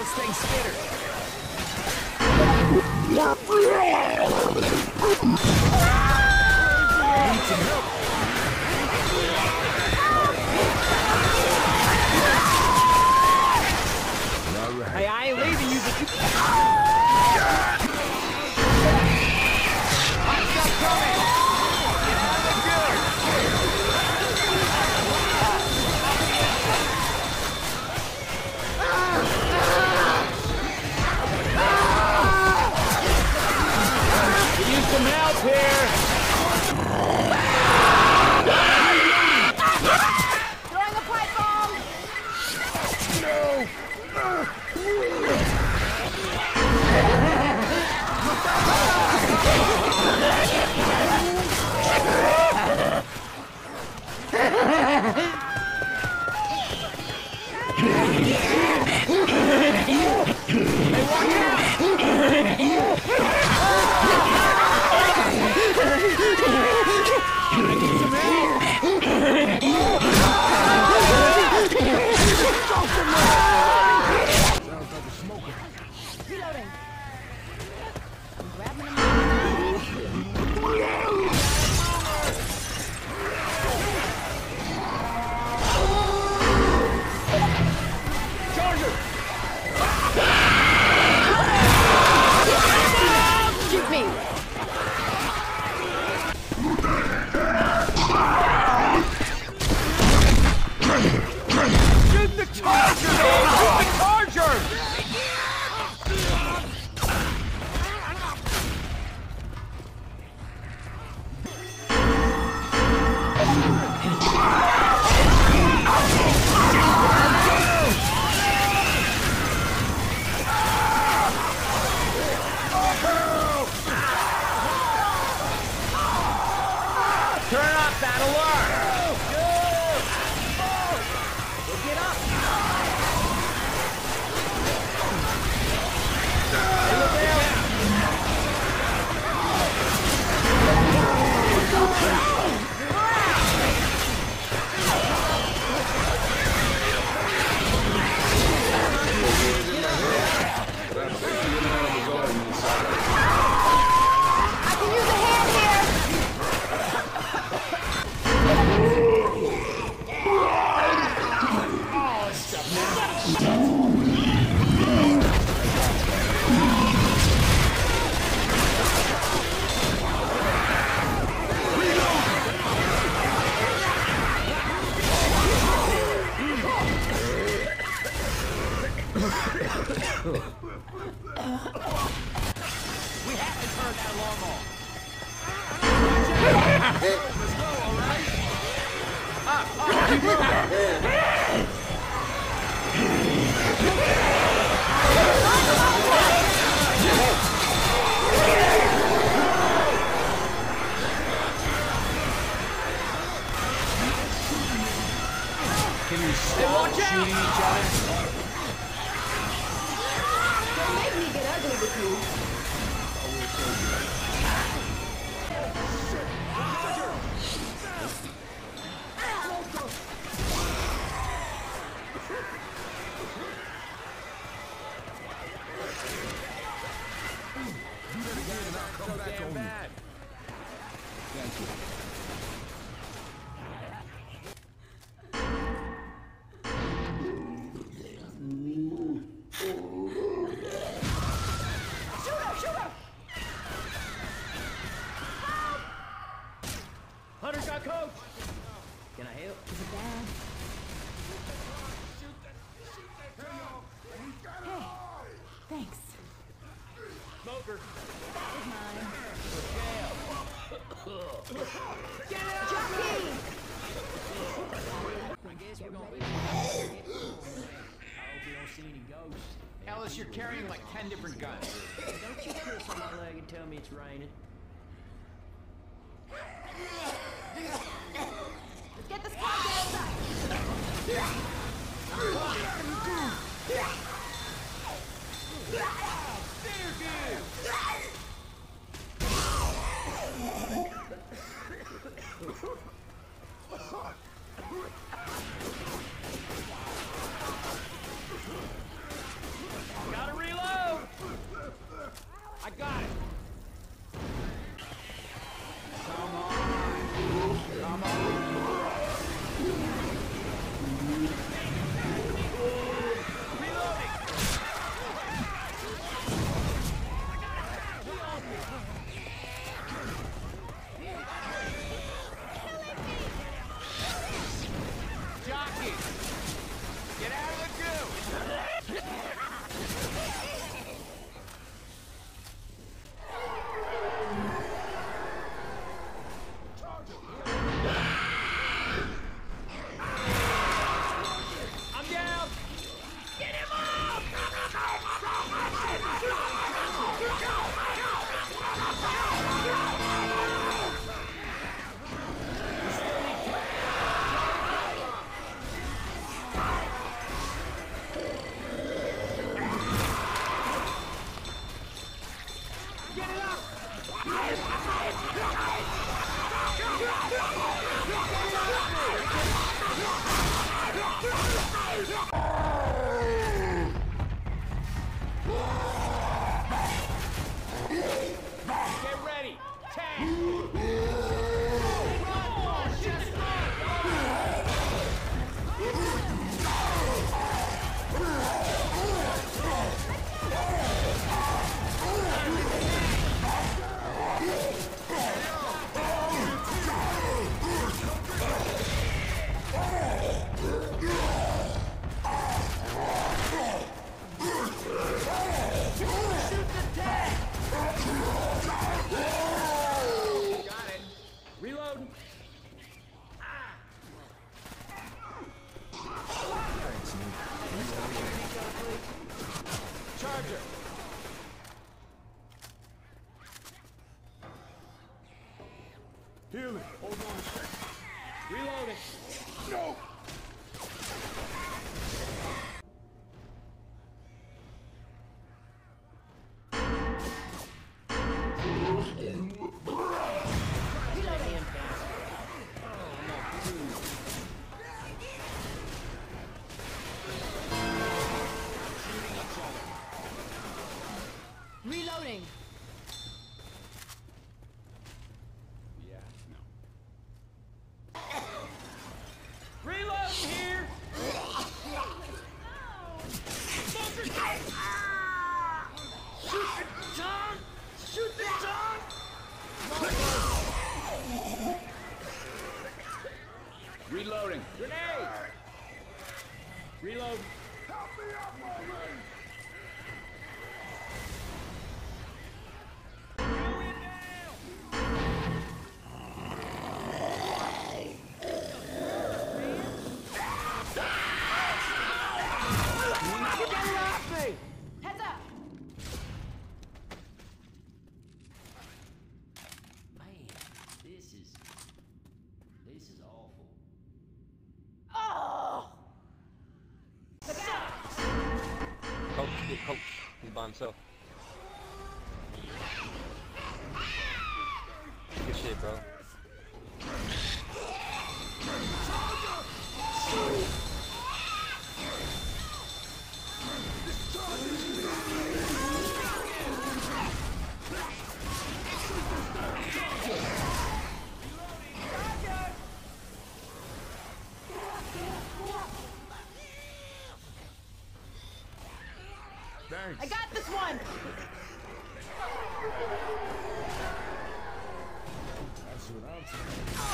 those things skitter. Need some help. Hey, I ain't leaving you, but you... Hot stuff coming! It's nothing good! Need some help here! Throwing a pipe bomb! No! Reloading. I'm grabbing him. Shoot me! Shoot the charger! Shoot the charger! Turn off that alarm! Get up! Hey, look out! I can use a hand here! We have to turn that alarm off. Let's go, all right? Keep moving. Can you stop shooting each other? Don't make me get ugly with you. Damn bad. Thank you. Hunter got coach. Can I help? Is it bad? Hey, thanks. Smoker. It's mine. Get out! Jockey! I guess we're gonna be. I hope we don't see any ghosts. Ellis, you're carrying like 10 different guns. Don't you piss on my leg and tell me it's raining. Let's get this car outside. charger. Healing. Hold on a second. Reloading. No! Reloading. Yeah, no. Reloading here! Shoot the tongue! Reloading. Grenade! Reload. Help me up already! Heads up. Man, this is awful. Oh! Coach, get coach. He's by himself. Good shit, bro. Thanks. I got this one. That's what I'm saying.